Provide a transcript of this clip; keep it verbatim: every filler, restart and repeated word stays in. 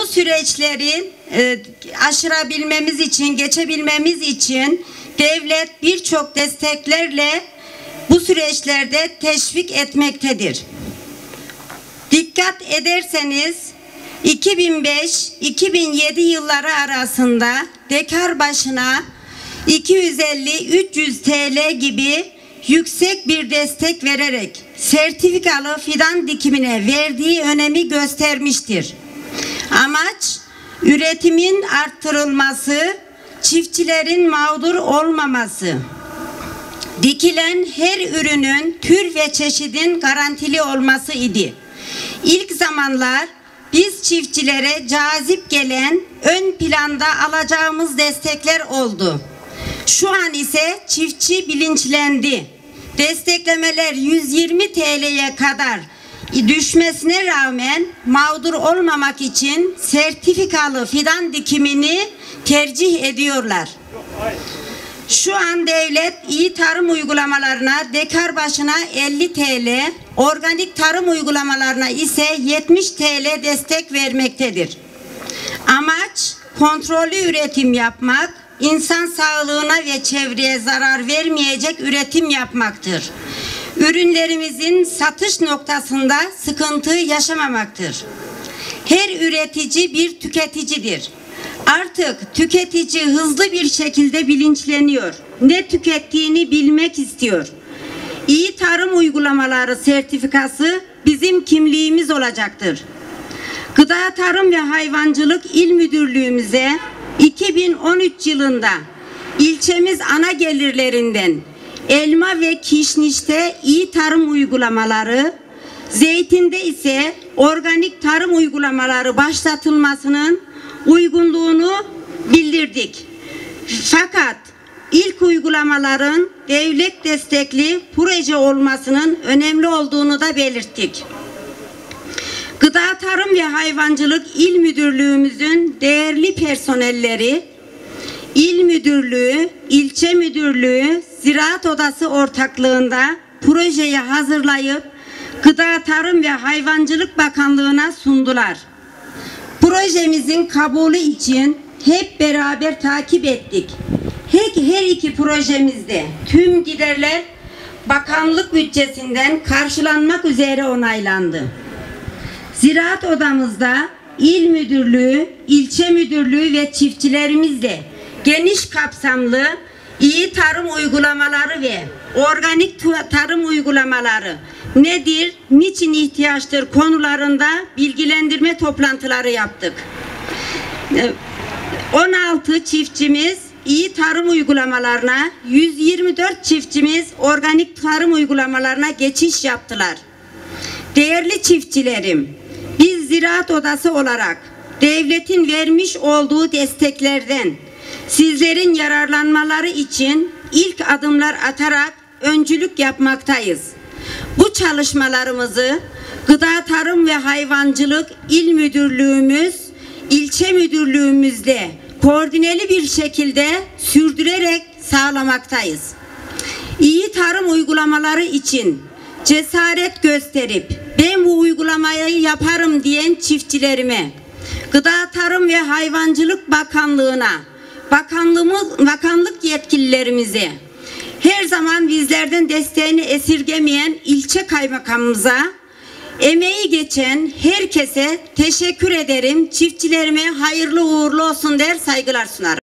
Bu süreçleri e, aşırabilmemiz için, geçebilmemiz için devlet birçok desteklerle bu süreçlerde teşvik etmektedir. Dikkat ederseniz iki bin beş iki bin yedi yılları arasında dekar başına iki yüz elli üç yüz TL gibi yüksek bir destek vererek sertifikalı fidan dikimine verdiği önemi göstermiştir. Amaç üretimin arttırılması, çiftçilerin mağdur olmaması, dikilen her ürünün tür ve çeşidin garantili olması idi. İlk zamanlar biz çiftçilere cazip gelen ön planda alacağımız destekler oldu. Şu an ise çiftçi bilinçlendi. Desteklemeler yüz yirmi TL'ye kadar düşmesine rağmen mağdur olmamak için sertifikalı fidan dikimini tercih ediyorlar. Şu an devlet iyi tarım uygulamalarına dekar başına elli TL, organik tarım uygulamalarına ise yetmiş TL destek vermektedir. Amaç kontrollü üretim yapmak, insan sağlığına ve çevreye zarar vermeyecek üretim yapmaktır. Ürünlerimizin satış noktasında sıkıntı yaşamamaktır. Her üretici bir tüketicidir. Artık tüketici hızlı bir şekilde bilinçleniyor. Ne tükettiğini bilmek istiyor. İyi tarım uygulamaları sertifikası bizim kimliğimiz olacaktır. Gıda Tarım ve Hayvancılık İl Müdürlüğümüze iki bin on üç yılında ilçemiz ana gelirlerinden elma ve kişnişte iyi tarım uygulamaları, zeytinde ise organik tarım uygulamaları başlatılmasının uygunluğunu bildirdik. Fakat ilk uygulamaların devlet destekli proje olmasının önemli olduğunu da belirttik. Gıda Tarım ve Hayvancılık İl Müdürlüğümüzün değerli personelleri, İl Müdürlüğü, İlçe Müdürlüğü, Ziraat Odası ortaklığında projeyi hazırlayıp Gıda Tarım ve Hayvancılık Bakanlığı'na sundular. Projemizin kabulü için hep beraber takip ettik. Her, her iki projemizde tüm giderler bakanlık bütçesinden karşılanmak üzere onaylandı. Ziraat Odamızda İl Müdürlüğü, İlçe Müdürlüğü ve çiftçilerimizle geniş kapsamlı iyi tarım uygulamaları ve organik tarım uygulamaları nedir, niçin ihtiyaçtır konularında bilgilendirme toplantıları yaptık. on altı çiftçimiz iyi tarım uygulamalarına, yüz yirmi dört çiftçimiz organik tarım uygulamalarına geçiş yaptılar. Değerli çiftçilerim, biz Ziraat Odası olarak devletin vermiş olduğu desteklerden sizlerin yararlanmaları için ilk adımlar atarak öncülük yapmaktayız. Bu çalışmalarımızı Gıda Tarım ve Hayvancılık İl Müdürlüğümüz, İlçe Müdürlüğümüzde koordineli bir şekilde sürdürerek sağlamaktayız. İyi tarım uygulamaları için cesaret gösterip ben bu uygulamayı yaparım diyen çiftçilerime, Gıda Tarım ve Hayvancılık Bakanlığı'na, bakanlığımız, bakanlık yetkililerimize, her zaman bizlerden desteğini esirgemeyen ilçe kaymakamımıza, emeği geçen herkese teşekkür ederim. Çiftçilerime hayırlı uğurlu olsun der, saygılar sunarım.